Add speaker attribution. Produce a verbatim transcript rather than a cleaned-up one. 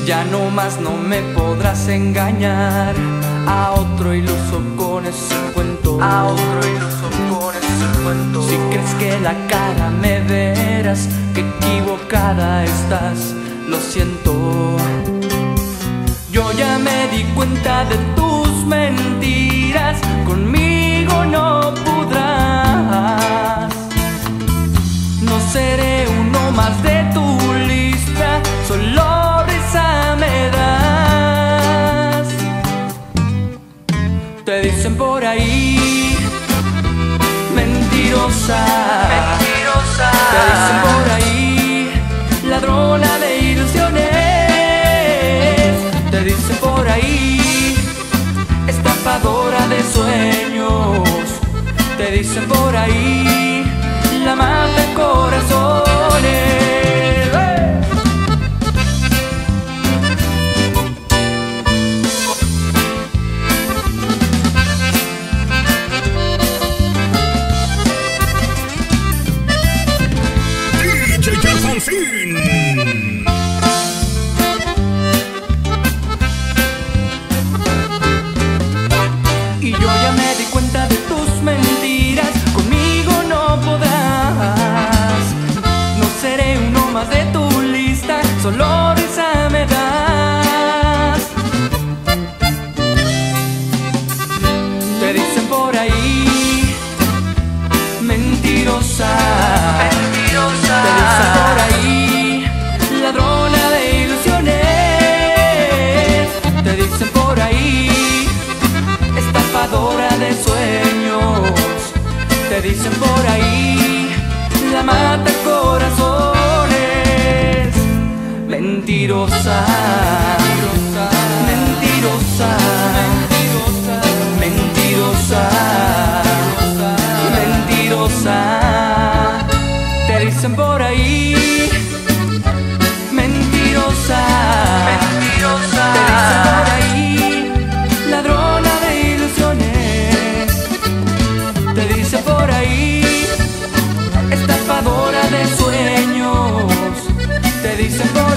Speaker 1: Ya no más no me podrás engañar a otro iluso con ese cuento, a otro iluso con ese cuento. Si crees que la cara me verás, que equivocada estás, lo siento. Yo ya me di cuenta de tus mentiras, conmigo no podrás. No seré uno más de tu lista, solo risa me das. Te dicen por ahí, mentirosa, mentirosa. Te dicen por ahí, ladrona de ilusiones. Te dicen por ahí, estafadora de sueños. Te dicen por ahí, la mata corazones.
Speaker 2: D J Alfonsín.
Speaker 1: Y yo ya me di cuenta de tus mentiras, conmigo no podrás. No seré uno más de tu lista, solo risa me das. Te dicen por ahí, mentirosa, mentirosa. Te dicen por ahí, ladrona de ilusiones. Te dicen por ahí, estafadora de sueños. Te dicen por ahí, la mata corazones. Mentirosa, mentirosa, mentirosa, mentirosa, mentirosa. Te dicen por ahí, mentirosa, mentirosa. Te dicen por ahí, ladrona de ilusiones. Te dice por ahí, estafadora de sueños. Te dice por